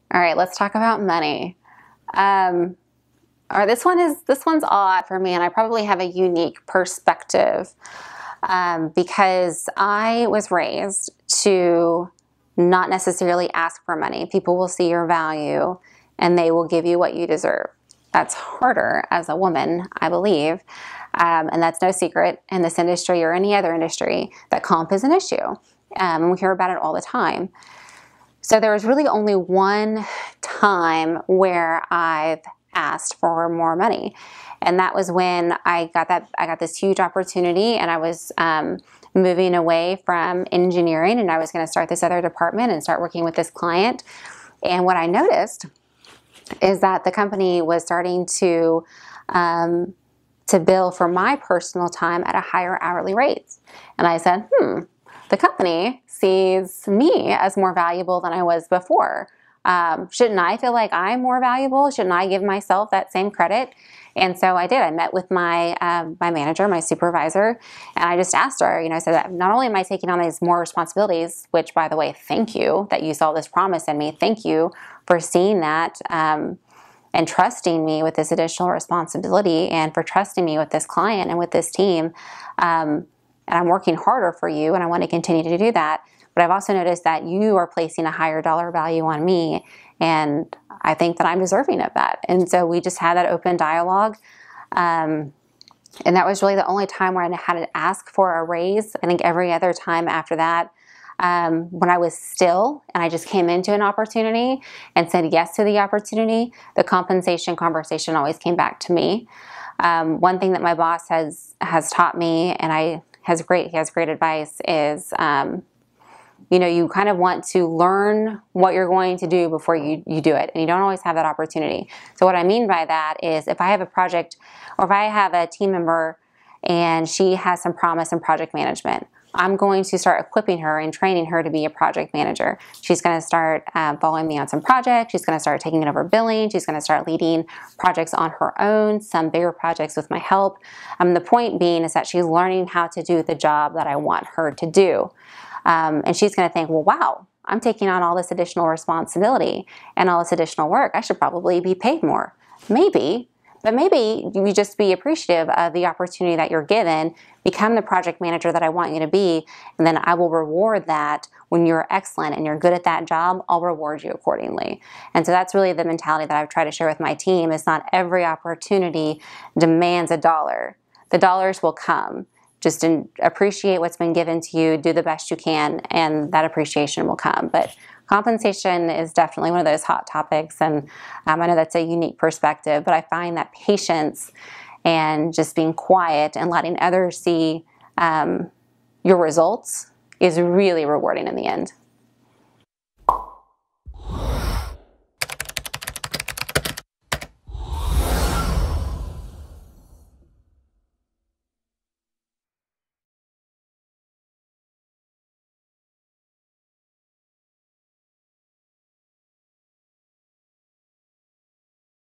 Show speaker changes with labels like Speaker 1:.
Speaker 1: All right, let's talk about money. All right, this one's odd for me, and I probably have a unique perspective because I was raised to not necessarily ask for money. People will see your value, and they will give you what you deserve. That's harder as a woman, I believe, and that's no secret in this industry or any other industry that comp is an issue, and we hear about it all the time. So there was really only one time where I've asked for more money, and that was when I got this huge opportunity, and I was moving away from engineering, and I was going to start this other department and start working with this client. And what I noticed is that the company was starting to bill for my personal time at a higher hourly rate, and I said, the company sees me as more valuable than I was before. Shouldn't I feel like I'm more valuable? Shouldn't I give myself that same credit? And so I did. I met with my manager, my supervisor, and I just asked her, I said that not only am I taking on these more responsibilities, which, by the way, thank you that you saw this promise in me. Thank you for seeing that and trusting me with this additional responsibility, and for trusting me with this client and with this team. And I'm working harder for you, and I want to continue to do that. But I've also noticed that you are placing a higher dollar value on me, and I think that I'm deserving of that. And so we just had that open dialogue. And that was really the only time where I had to ask for a raise. I think every other time after that, when I was still and I just came into an opportunity and said yes to the opportunity, the compensation conversation always came back to me. One thing that my boss has taught me, and he has great advice, is you kind of want to learn what you're going to do before you do it, and you don't always have that opportunity. So what I mean by that is, if I have a project, or if I have a team member and she has some promise in project management, I'm going to start equipping her and training her to be a project manager. She's going to start following me on some projects. She's going to start taking over billing. She's going to start leading projects on her own, some bigger projects with my help. The point being is that she's learning how to do the job that I want her to do. And she's going to think, well, wow, I'm taking on all this additional responsibility and all this additional work. I should probably be paid more. Maybe. But maybe you just be appreciative of the opportunity that you're given, become the project manager that I want you to be, and then I will reward that. When you're excellent and you're good at that job, I'll reward you accordingly. And so that's really the mentality that I've tried to share with my team, is not every opportunity demands a dollar. The dollars will come. Just appreciate what's been given to you, do the best you can, and that appreciation will come. But compensation is definitely one of those hot topics, and I know that's a unique perspective, but I find that patience and just being quiet and letting others see your results is really rewarding in the end.